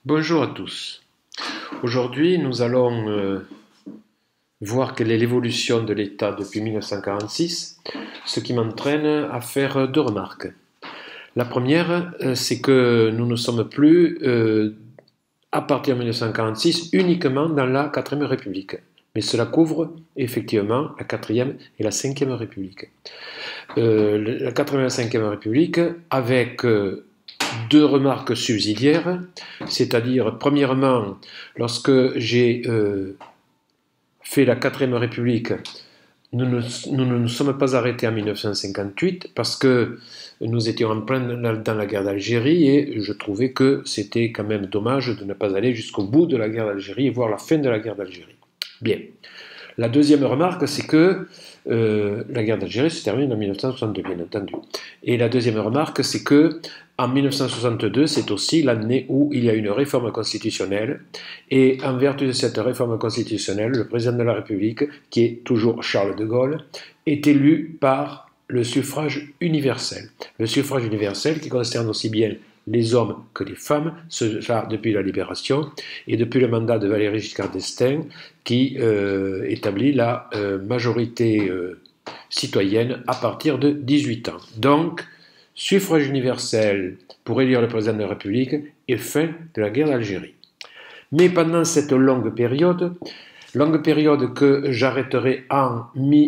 Bonjour à tous. Aujourd'hui, nous allons voir quelle est l'évolution de l'État depuis 1946, ce qui m'entraîne à faire deux remarques. La première, c'est que nous ne sommes plus, à partir de 1946, uniquement dans la 4e République. Mais cela couvre effectivement la 4e et la 5e République. La 4e et la 5e République avec deux remarques subsidiaires, c'est-à-dire, premièrement, lorsque j'ai fait la 4e République, nous ne nous sommes pas arrêtés en 1958 parce que nous étions en plein dans la guerre d'Algérie et je trouvais que c'était quand même dommage de ne pas aller jusqu'au bout de la guerre d'Algérie et voir la fin de la guerre d'Algérie. Bien. La deuxième remarque, c'est que la guerre d'Algérie se termine en 1962, bien entendu. Et la deuxième remarque, c'est que en 1962, c'est aussi l'année où il y a une réforme constitutionnelle. Et en vertu de cette réforme constitutionnelle, le président de la République, qui est toujours Charles de Gaulle, est élu par le suffrage universel. Le suffrage universel qui concerne aussi bien les hommes que les femmes, cela depuis la Libération, et depuis le mandat de Valéry Giscard d'Estaing, qui établit la majorité citoyenne à partir de 18 ans. Donc, suffrage universel pour élire le président de la République et fin de la guerre d'Algérie. Mais pendant cette longue période que j'arrêterai en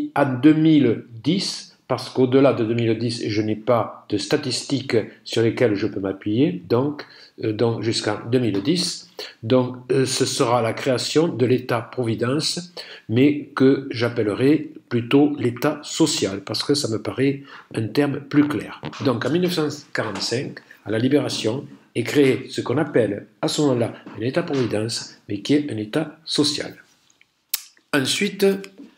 2010, parce qu'au-delà de 2010, je n'ai pas de statistiques sur lesquelles je peux m'appuyer, donc jusqu'en 2010. Donc, ce sera la création de l'État-providence, mais que j'appellerai plutôt l'État social, parce que ça me paraît un terme plus clair. Donc, en 1945, à la Libération, est créé ce qu'on appelle à ce moment-là un État-providence, mais qui est un État social. Ensuite,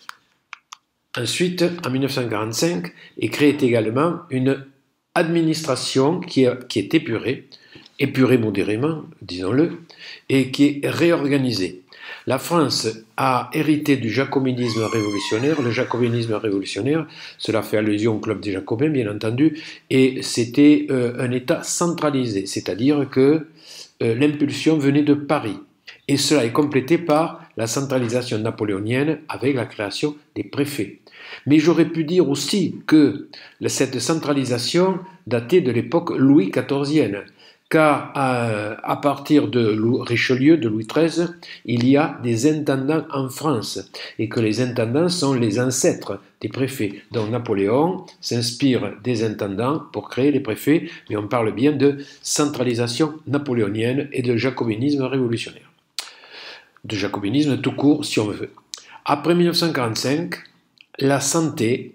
en 1945, est créée également une administration qui est épurée modérément, disons-le, et qui est réorganisée. La France a hérité du jacobinisme révolutionnaire. Le jacobinisme révolutionnaire, cela fait allusion au Club des Jacobins, bien entendu, et c'était un État centralisé, c'est-à-dire que l'impulsion venait de Paris. Et cela est complété par la centralisation napoléonienne avec la création des préfets. Mais j'aurais pu dire aussi que cette centralisation datait de l'époque Louis XIVienne, car à partir de Richelieu, de Louis XIII, il y a des intendants en France, et que les intendants sont les ancêtres des préfets. Donc Napoléon s'inspire des intendants pour créer les préfets, mais on parle bien de centralisation napoléonienne et de jacobinisme révolutionnaire. De jacobinisme tout court, si on veut. Après 1945, la santé,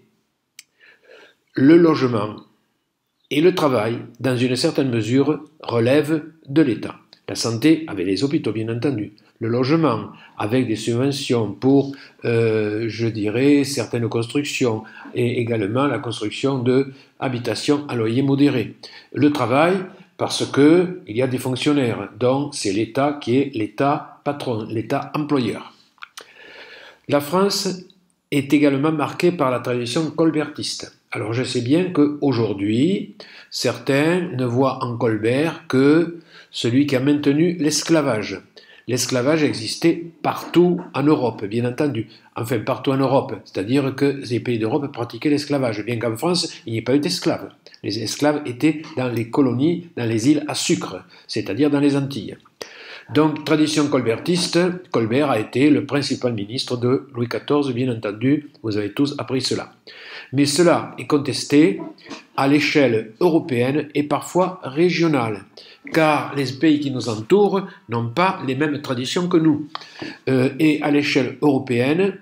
le logement et le travail, dans une certaine mesure, relèvent de l'État. La santé, avec les hôpitaux, bien entendu. Le logement, avec des subventions pour, je dirais, certaines constructions, et également la construction d'habitations à loyer modéré. Le travail, parce qu'il y a des fonctionnaires, donc c'est l'État qui est l'État patron, l'État employeur. La France est également marquée par la tradition colbertiste. Alors je sais bien qu'aujourd'hui, certains ne voient en Colbert que celui qui a maintenu l'esclavage. L'esclavage existait partout en Europe, bien entendu. Enfin, partout en Europe, c'est-à-dire que les pays d'Europe pratiquaient l'esclavage, bien qu'en France, il n'y ait pas eu d'esclaves. Les esclaves étaient dans les colonies, dans les îles à sucre, c'est-à-dire dans les Antilles. Donc, tradition colbertiste, Colbert a été le principal ministre de Louis XIV, bien entendu, vous avez tous appris cela. Mais cela est contesté à l'échelle européenne et parfois régionale, car les pays qui nous entourent n'ont pas les mêmes traditions que nous. Et à l'échelle européenne,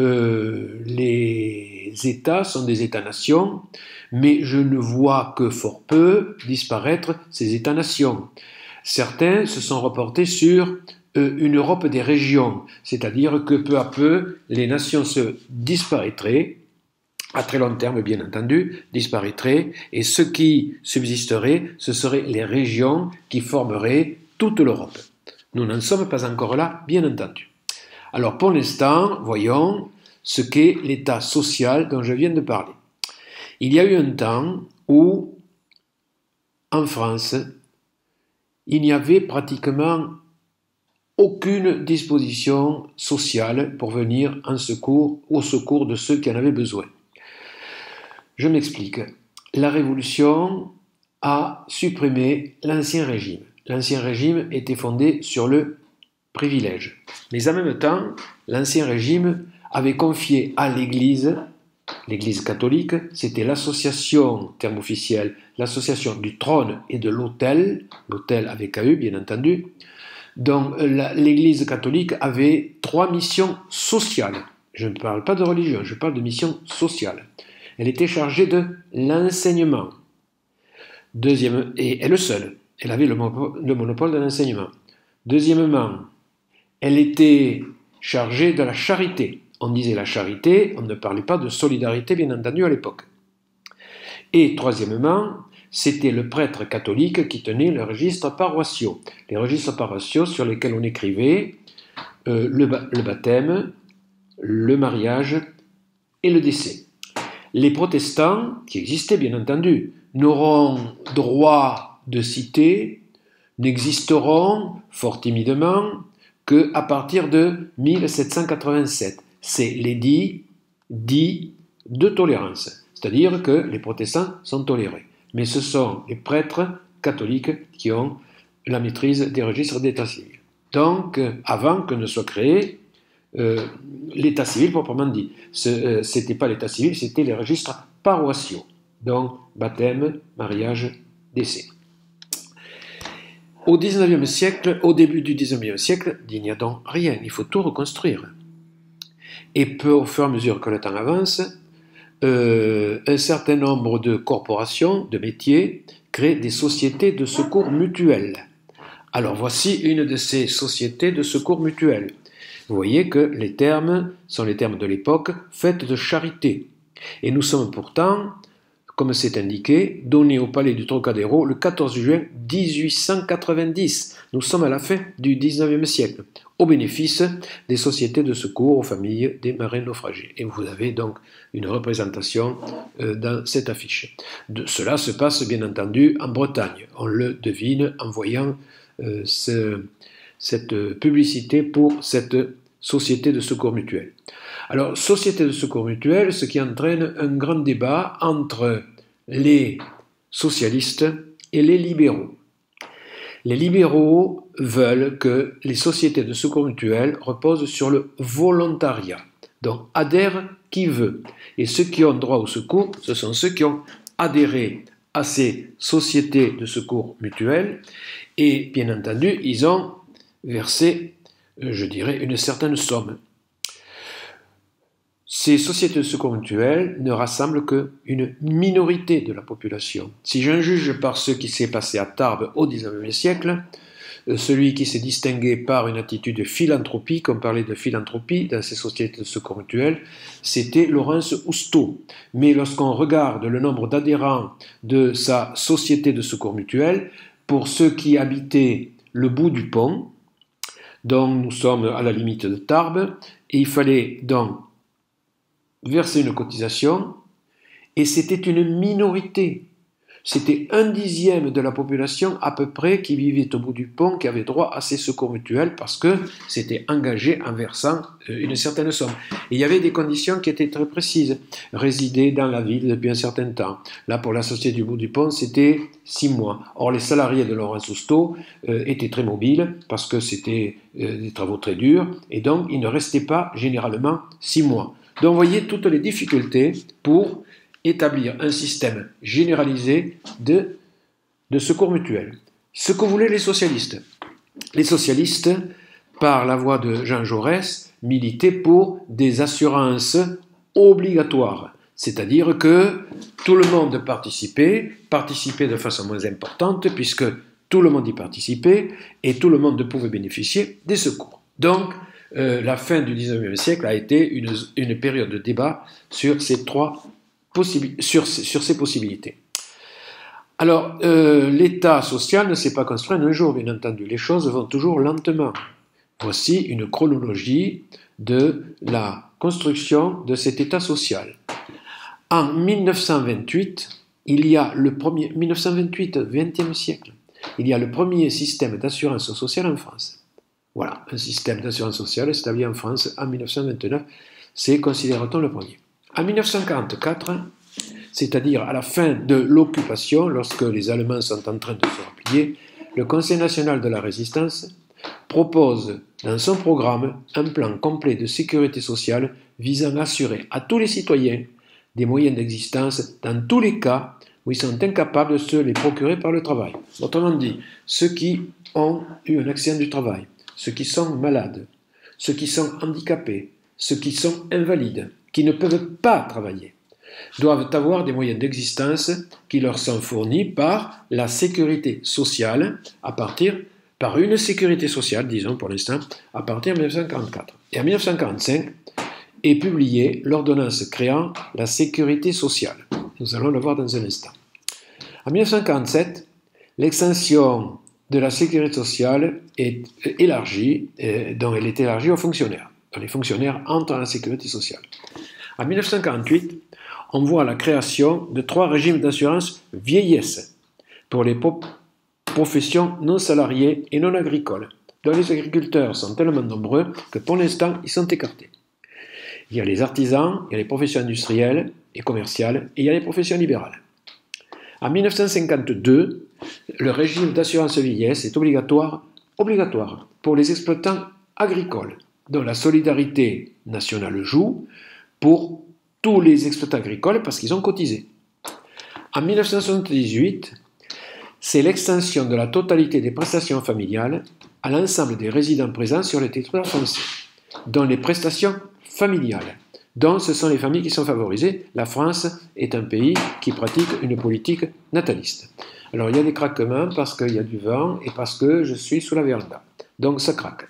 les États sont des États-nations, mais je ne vois que fort peu disparaître ces États-nations. Certains se sont reportés sur une Europe des régions, c'est-à-dire que peu à peu, les nations se disparaîtraient, à très long terme bien entendu, disparaîtraient, et ce qui subsisterait, ce seraient les régions qui formeraient toute l'Europe. Nous n'en sommes pas encore là, bien entendu. Alors pour l'instant, voyons ce qu'est l'État social dont je viens de parler. Il y a eu un temps où, en France, il n'y avait pratiquement aucune disposition sociale pour venir au secours de ceux qui en avaient besoin. Je m'explique. La Révolution a supprimé l'Ancien Régime. L'Ancien Régime était fondé sur le privilège. Mais en même temps, l'Ancien Régime avait confié à l'Église catholique, c'était l'association, terme officiel, l'association du trône et de l'autel avec AU bien entendu. Donc l'Église catholique avait 3 missions sociales. Je ne parle pas de religion, je parle de mission sociale. Elle était chargée de l'enseignement. Et elle seule, elle avait le monopole de l'enseignement. Deuxièmement, elle était chargée de la charité. On disait la charité, on ne parlait pas de solidarité, bien entendu, à l'époque. Et troisièmement, c'était le prêtre catholique qui tenait les registres paroissiaux. Les registres paroissiaux sur lesquels on écrivait le baptême, le mariage et le décès. Les protestants, qui existaient bien entendu, n'auront droit de cité, n'existeront, fort timidement, qu'à partir de 1787. C'est l'édit dit de tolérance, c'est-à-dire que les protestants sont tolérés. Mais ce sont les prêtres catholiques qui ont la maîtrise des registres d'état civil. Donc, avant que ne soit créé l'état civil proprement dit, c'était pas l'état civil, c'était les registres paroissiaux. Donc, baptême, mariage, décès. Au XIXe siècle, au début du XIXe siècle, il n'y a donc rien, il faut tout reconstruire. Et au fur et à mesure que le temps avance, un certain nombre de corporations, de métiers, créent des sociétés de secours mutuels. Alors voici une de ces sociétés de secours mutuels. Vous voyez que les termes sont les termes de l'époque, fêtes de charité. Et nous sommes pourtant, comme c'est indiqué, donnés au palais du Trocadéro le 14 juin 1890. Nous sommes à la fin du XIXe siècle, au bénéfice des sociétés de secours aux familles des marins naufragés. Et vous avez donc une représentation dans cette affiche. Cela se passe bien entendu en Bretagne. On le devine en voyant cette publicité pour cette société de secours mutuel. Alors, société de secours mutuel, ce qui entraîne un grand débat entre les socialistes et les libéraux. Les libéraux veulent que les sociétés de secours mutuel reposent sur le volontariat. Donc, adhère qui veut. Et ceux qui ont droit au secours, ce sont ceux qui ont adhéré à ces sociétés de secours mutuel. Et bien entendu, ils ont versé, je dirais, une certaine somme. Ces sociétés de secours mutuel ne rassemblent qu'une minorité de la population. Si j'en juge par ce qui s'est passé à Tarbes au XIXe siècle, celui qui s'est distingué par une attitude philanthropique, on parlait de philanthropie dans ces sociétés de secours mutuel, c'était Laurence Housteau. Mais lorsqu'on regarde le nombre d'adhérents de sa société de secours mutuel, pour ceux qui habitaient le bout du pont, donc nous sommes à la limite de Tarbes, et il fallait donc verser une cotisation, et c'était une minorité. C'était 1/10 de la population à peu près qui vivait au bout du pont, qui avait droit à ces secours mutuels, parce que c'était engagé en versant une certaine somme. Et il y avait des conditions qui étaient très précises. Résider dans la ville depuis un certain temps. Là, pour la société du bout du pont, c'était 6 mois. Or, les salariés de Laurence Housteau étaient très mobiles, parce que c'était des travaux très durs, et donc ils ne restaient pas généralement 6 mois. Donc, vous voyez toutes les difficultés pour établir un système généralisé de secours mutuel. Ce que voulaient les socialistes. Les socialistes, par la voix de Jean Jaurès, militaient pour des assurances obligatoires. C'est-à-dire que tout le monde participait de façon moins importante, puisque tout le monde y participait et tout le monde pouvait bénéficier des secours. Donc, la fin du XIXe siècle a été une période de débat sur ces possibilités. Alors, l'État social ne s'est pas construit en un jour, bien entendu. Les choses vont toujours lentement. Voici une chronologie de la construction de cet État social. En 1928, il y a le premier... 1928, 20e siècle. il y a le premier système d'assurance sociale en France. Voilà, un système d'assurance sociale établi en France en 1929, c'est, considère-t-on, le premier. En 1944, c'est-à-dire à la fin de l'occupation, lorsque les Allemands sont en train de se replier, le Conseil national de la résistance propose dans son programme un plan complet de sécurité sociale visant à assurer à tous les citoyens des moyens d'existence dans tous les cas où ils sont incapables de se les procurer par le travail. Autrement dit, ceux qui ont eu un accident du travail, ceux qui sont malades, ceux qui sont handicapés, ceux qui sont invalides, qui ne peuvent pas travailler, doivent avoir des moyens d'existence qui leur sont fournis par la sécurité sociale par une sécurité sociale, disons pour l'instant, à partir de 1944. Et en 1945 est publiée l'ordonnance créant la sécurité sociale. Nous allons le voir dans un instant. En 1947, l'extension de la sécurité sociale est élargie, dont elle est élargie aux fonctionnaires. Les fonctionnaires entrent dans la sécurité sociale. En 1948, on voit la création de 3 régimes d'assurance vieillesse pour les professions non salariées et non agricoles, dont les agriculteurs sont tellement nombreux que pour l'instant, ils sont écartés. Il y a les artisans, il y a les professions industrielles et commerciales, et il y a les professions libérales. En 1952, le régime d'assurance vieillesse est obligatoire pour les exploitants agricoles, dont la solidarité nationale joue pour tous les exploitants agricoles parce qu'ils ont cotisé. En 1978, c'est l'extension de la totalité des prestations familiales à l'ensemble des résidents présents sur le territoire français, dont les prestations familiales, dont ce sont les familles qui sont favorisées. La France est un pays qui pratique une politique nataliste. Alors il y a des craquements parce qu'il y a du vent et parce que je suis sous la véranda. Donc ça craque.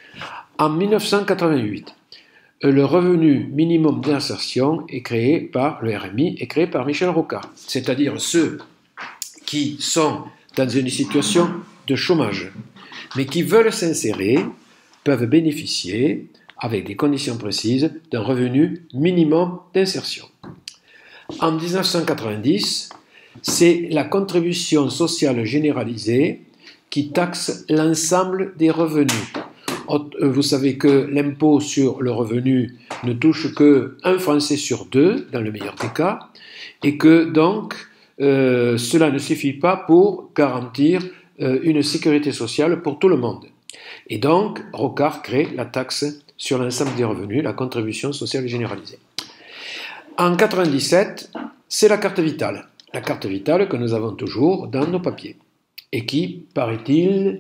En 1988, le revenu minimum d'insertion est créé par le RMI, est créé par Michel Rocard, c'est-à-dire ceux qui sont dans une situation de chômage, mais qui veulent s'insérer, peuvent bénéficier, avec des conditions précises, d'un revenu minimum d'insertion. En 1990, c'est la contribution sociale généralisée qui taxe l'ensemble des revenus. Vous savez que l'impôt sur le revenu ne touche qu'un Français sur 2, dans le meilleur des cas, et que donc cela ne suffit pas pour garantir une sécurité sociale pour tout le monde. Et donc, Rocard crée la taxe sur l'ensemble des revenus, la contribution sociale généralisée. En 1997, c'est la carte vitale. La carte vitale que nous avons toujours dans nos papiers et qui, paraît-il,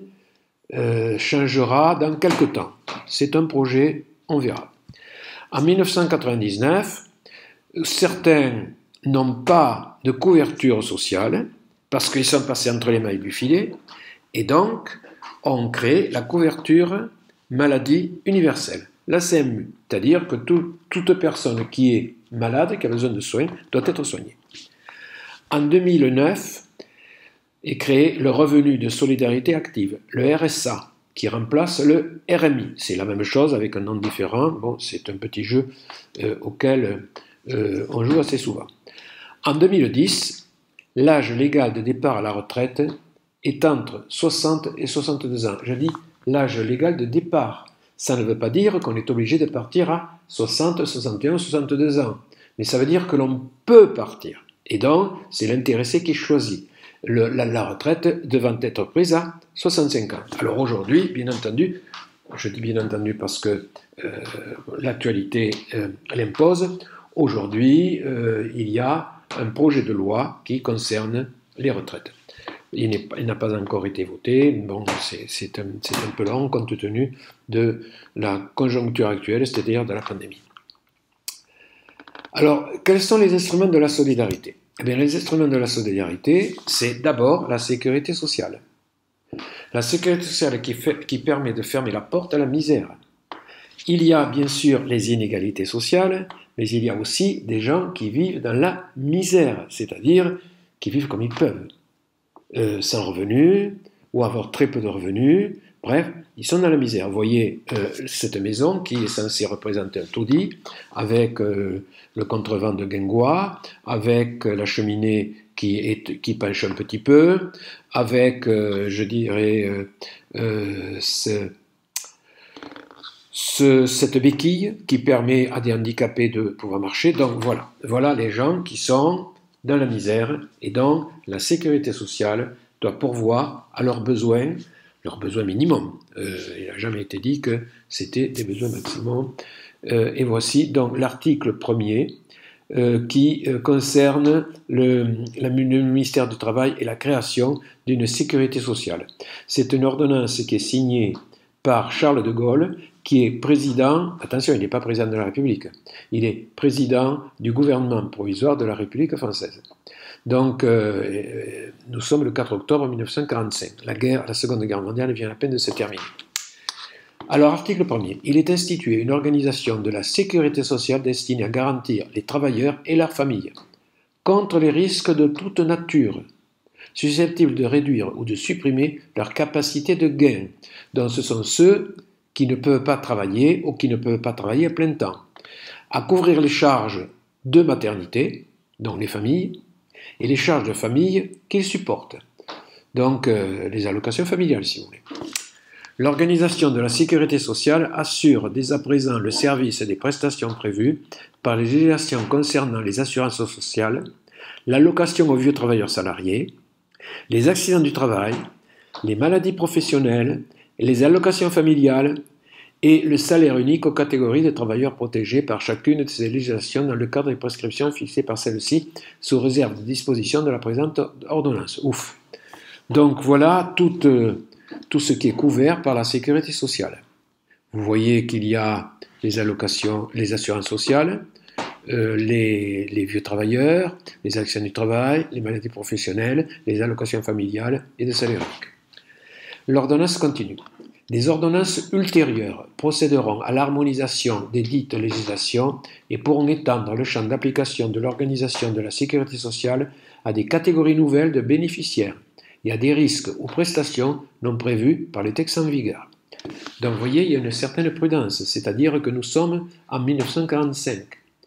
changera dans quelque temps. C'est un projet, on verra. En 1999, certains n'ont pas de couverture sociale parce qu'ils sont passés entre les mailles du filet et donc on crée la couverture maladie universelle, la CMU, c'est-à-dire que toute personne qui est malade, qui a besoin de soins, doit être soignée. En 2009 est créé le revenu de solidarité active, le RSA, qui remplace le RMI. C'est la même chose avec un nom différent. Bon, c'est un petit jeu auquel on joue assez souvent. En 2010, l'âge légal de départ à la retraite est entre 60 et 62 ans. Je dis l'âge légal de départ. Ça ne veut pas dire qu'on est obligé de partir à 60, 61, 62 ans. Mais ça veut dire que l'on peut partir. Et donc, c'est l'intéressé qui choisit. La retraite devant être prise à 65 ans. Alors aujourd'hui, bien entendu, je dis bien entendu parce que l'actualité l'impose, aujourd'hui, il y a un projet de loi qui concerne les retraites. Il n'a pas encore été voté, bon, c'est un peu long compte tenu de la conjoncture actuelle, c'est-à-dire de la pandémie. Alors, quels sont les instruments de la solidarité ? Eh bien, les instruments de la solidarité, c'est d'abord la sécurité sociale. La sécurité sociale qui permet de fermer la porte à la misère. Il y a bien sûr les inégalités sociales, mais il y a aussi des gens qui vivent dans la misère, c'est-à-dire qui vivent comme ils peuvent, sans revenus ou avoir très peu de revenus. Bref, ils sont dans la misère. Vous voyez cette maison qui est censée représenter un taudis, avec le contrevent de Guingois, avec la cheminée qui penche un petit peu, avec, je dirais, cette béquille qui permet à des handicapés de pouvoir marcher. Donc voilà les gens qui sont dans la misère et dont la sécurité sociale doit pourvoir à leurs besoins minimums. Il n'a jamais été dit que c'était des besoins maximums. Et voici donc l'article 1er qui concerne le ministère du Travail et la création d'une sécurité sociale. C'est une ordonnance qui est signée par Charles de Gaulle, qui est président, attention, il n'est pas président de la République, il est président du gouvernement provisoire de la République française. Donc, nous sommes le 4 octobre 1945. La Seconde Guerre mondiale vient à peine de se terminer. Alors, article 1er. Il est institué une organisation de la sécurité sociale destinée à garantir les travailleurs et leurs familles contre les risques de toute nature, susceptibles de réduire ou de supprimer leur capacité de gain. Donc, ce sont ceux qui ne peuvent pas travailler ou qui ne peuvent pas travailler à plein temps. À couvrir les charges de maternité, donc les familles, et les charges de famille qu'ils supportent. Donc, les allocations familiales, si vous voulez. L'organisation de la sécurité sociale assure dès à présent le service des prestations prévues par les législations concernant les assurances sociales, l'allocation aux vieux travailleurs salariés, les accidents du travail, les maladies professionnelles, les allocations familiales et le salaire unique aux catégories de travailleurs protégés par chacune de ces législations dans le cadre des prescriptions fixées par celle-ci sous réserve de disposition de la présente ordonnance. Ouf. Donc voilà tout ce qui est couvert par la sécurité sociale. Vous voyez qu'il y a les allocations, les assurances sociales, les vieux travailleurs, les accidents du travail, les maladies professionnelles, les allocations familiales et de salaire unique. L'ordonnance continue. Des ordonnances ultérieures procéderont à l'harmonisation des dites législations et pourront étendre le champ d'application de l'organisation de la sécurité sociale à des catégories nouvelles de bénéficiaires et à des risques ou prestations non prévus par les textes en vigueur. Donc vous voyez, il y a une certaine prudence, c'est-à-dire que nous sommes en 1945.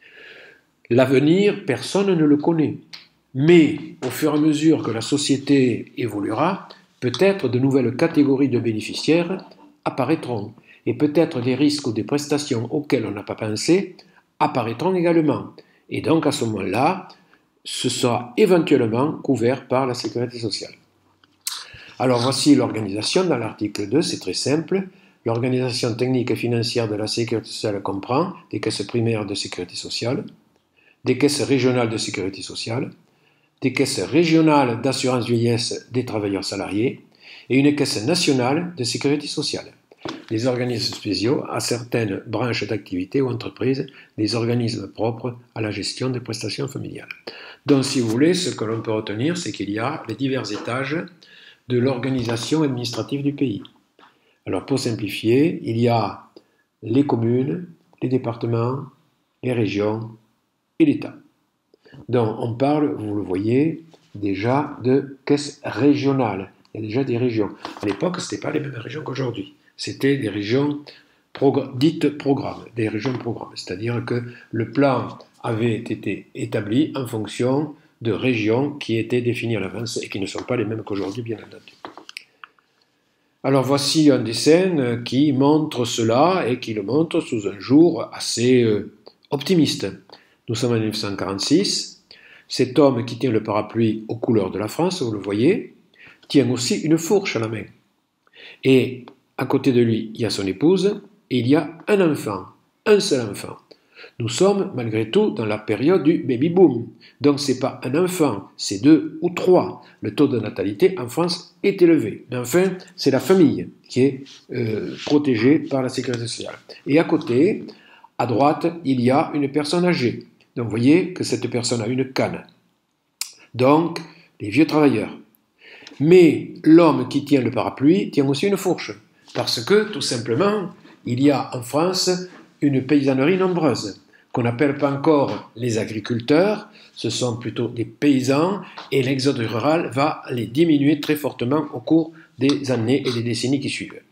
L'avenir, personne ne le connaît. Mais au fur et à mesure que la société évoluera, peut-être de nouvelles catégories de bénéficiaires apparaîtront, et peut-être des risques ou des prestations auxquels on n'a pas pensé apparaîtront également. Et donc à ce moment-là, ce sera éventuellement couvert par la sécurité sociale. Alors voici l'organisation dans l'article 2, c'est très simple. L'organisation technique et financière de la sécurité sociale comprend des caisses primaires de sécurité sociale, des caisses régionales de sécurité sociale, des caisses régionales d'assurance vieillesse des travailleurs salariés et une caisse nationale de sécurité sociale. Les organismes spéciaux à certaines branches d'activité ou entreprises, des organismes propres à la gestion des prestations familiales. Donc si vous voulez, ce que l'on peut retenir, c'est qu'il y a les divers étages de l'organisation administrative du pays. Alors pour simplifier, il y a les communes, les départements, les régions et l'État. Donc on parle, vous le voyez, déjà de caisses régionales. Il y a déjà des régions. À l'époque, ce n'étaient pas les mêmes régions qu'aujourd'hui. C'était des régions dites programmes, des régions programmes. C'est-à-dire que le plan avait été établi en fonction de régions qui étaient définies à l'avance et qui ne sont pas les mêmes qu'aujourd'hui, bien entendu. Alors voici un dessin qui montre cela et qui le montre sous un jour assez optimiste. Nous sommes en 1946. Cet homme qui tient le parapluie aux couleurs de la France, vous le voyez, tient aussi une fourche à la main. Et à côté de lui, il y a son épouse et il y a un enfant, un seul enfant. Nous sommes malgré tout dans la période du baby-boom. Donc ce n'est pas un enfant, c'est 2 ou 3. Le taux de natalité en France est élevé. Mais enfin, c'est la famille qui est protégée par la sécurité sociale. Et à côté, à droite, il y a une personne âgée. Donc vous voyez que cette personne a une canne. Donc, les vieux travailleurs. Mais l'homme qui tient le parapluie tient aussi une fourche. Parce que, tout simplement, il y a en France une paysannerie nombreuse, qu'on n'appelle pas encore les agriculteurs, ce sont plutôt des paysans, et l'exode rural va les diminuer très fortement au cours des années et des décennies qui suivent.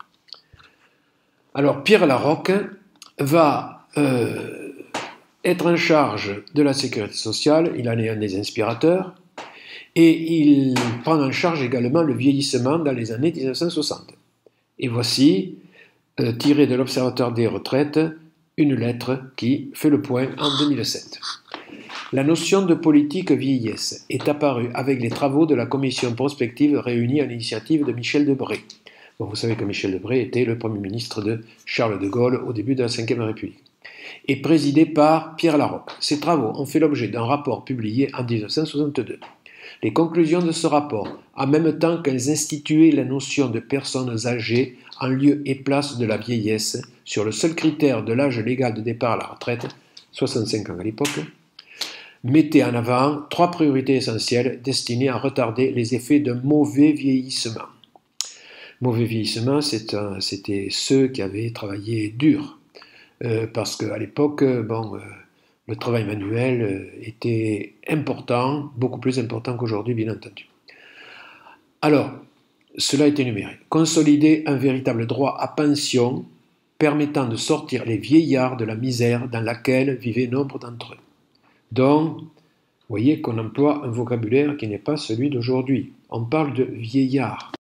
Alors Pierre Larocque va être en charge de la sécurité sociale, il en est un des inspirateurs, Et il prend en charge également le vieillissement dans les années 1960. Et voici, tiré de l'Observatoire des retraites, une lettre qui fait le point en 2007. La notion de politique vieillesse est apparue avec les travaux de la commission prospective réunie à l'initiative de Michel Debré. Bon, vous savez que Michel Debré était le Premier ministre de Charles de Gaulle au début de la Ve République, et présidé par Pierre Laroque. Ces travaux ont fait l'objet d'un rapport publié en 1962. Les conclusions de ce rapport, en même temps qu'elles instituaient la notion de personnes âgées en lieu et place de la vieillesse, sur le seul critère de l'âge légal de départ à la retraite, 65 ans à l'époque, mettaient en avant 3 priorités essentielles destinées à retarder les effets d'un mauvais vieillissement. Mauvais vieillissement, c'était ceux qui avaient travaillé dur, parce qu'à l'époque, le travail manuel était important, beaucoup plus important qu'aujourd'hui, bien entendu. Alors, cela est énuméré. Consolider un véritable droit à pension permettant de sortir les vieillards de la misère dans laquelle vivaient nombre d'entre eux. Donc, vous voyez qu'on emploie un vocabulaire qui n'est pas celui d'aujourd'hui. On parle de vieillards.